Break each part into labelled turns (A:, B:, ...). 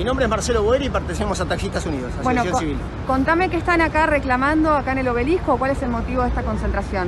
A: Mi nombre es Marcelo Boeri y pertenecemos a Taxistas Unidos, Asociación Civil.
B: Contame qué están acá reclamando, acá en el Obelisco, ¿cuál es el motivo de esta concentración?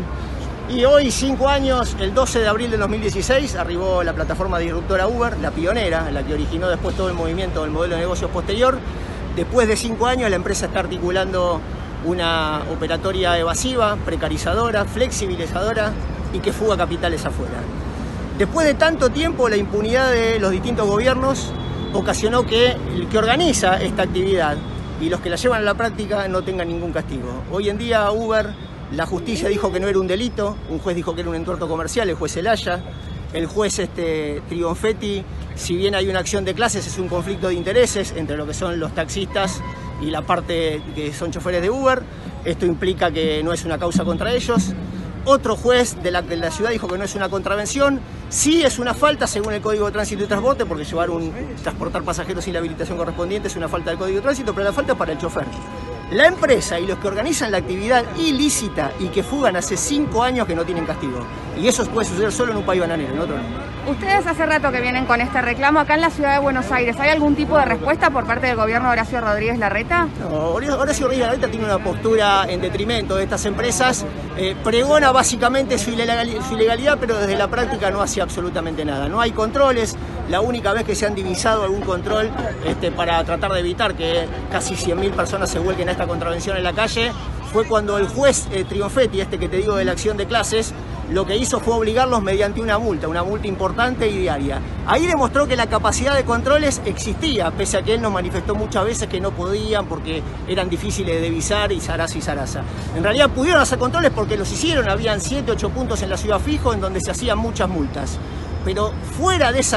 A: Y hoy, 5 años, el 12 de abril de 2016, arribó la plataforma disruptora Uber, la pionera, la que originó después todo el movimiento del modelo de negocios posterior. Después de 5 años, la empresa está articulando una operatoria evasiva, precarizadora, flexibilizadora y que fuga capitales afuera. Después de tanto tiempo, la impunidad de los distintos gobiernos ocasionó que el que organiza esta actividad y los que la llevan a la práctica no tengan ningún castigo. Hoy en día Uber, la justicia dijo que no era un delito, un juez dijo que era un entuerto comercial, el juez Zelaya, el juez Trionfetti, si bien hay una acción de clases, es un conflicto de intereses entre lo que son los taxistas y la parte que son choferes de Uber. Esto implica que no es una causa contra ellos. Otro juez de la ciudad dijo que no es una contravención, sí es una falta según el Código de Tránsito y Transporte, porque transportar pasajeros sin la habilitación correspondiente es una falta del Código de Tránsito, pero la falta es para el chofer. La empresa y los que organizan la actividad ilícita y que fugan hace 5 años que no tienen castigo. Y eso puede suceder solo en un país bananero, en otro no.
B: Ustedes hace rato que vienen con este reclamo acá en la ciudad de Buenos Aires. ¿Hay algún tipo de respuesta por parte del gobierno de Horacio Rodríguez Larreta?
A: No, Horacio Rodríguez Larreta tiene una postura en detrimento de estas empresas. Pregona básicamente su ilegalidad, pero desde la práctica no hace absolutamente nada. No hay controles. La única vez que se han divisado algún control para tratar de evitar que casi 100.000 personas se vuelquen a esta contravención en la calle fue cuando el juez Trionfetti, que te digo de la acción de clases, lo que hizo fue obligarlos mediante una multa importante y diaria. Ahí demostró que la capacidad de controles existía, pese a que él nos manifestó muchas veces que no podían porque eran difíciles de divisar y zaraza y zaraza. En realidad pudieron hacer controles porque los hicieron, habían 7, 8 puntos en la ciudad fijo en donde se hacían muchas multas. Pero fuera de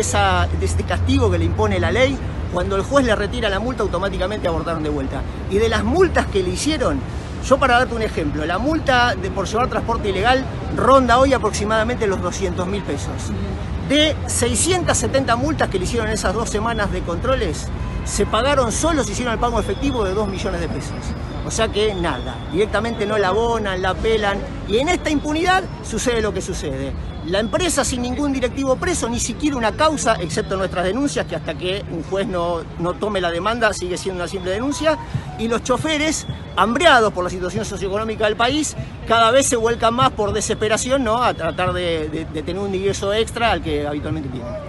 A: este castigo que le impone la ley, cuando el juez le retira la multa, automáticamente abordaron de vuelta. Y de las multas que le hicieron, yo para darte un ejemplo, la multa por llevar transporte ilegal ronda hoy aproximadamente los 200.000 pesos. De 670 multas que le hicieron en esas 2 semanas de controles, se pagaron, solo se hicieron el pago efectivo de 2 millones de pesos. O sea que nada, directamente no la abonan, la apelan, y en esta impunidad sucede lo que sucede. La empresa sin ningún directivo preso, ni siquiera una causa, excepto nuestras denuncias, que hasta que un juez no tome la demanda sigue siendo una simple denuncia, y los choferes, hambreados por la situación socioeconómica del país, cada vez se vuelcan más por desesperación, ¿no?, a tratar de tener un ingreso extra al que habitualmente tienen.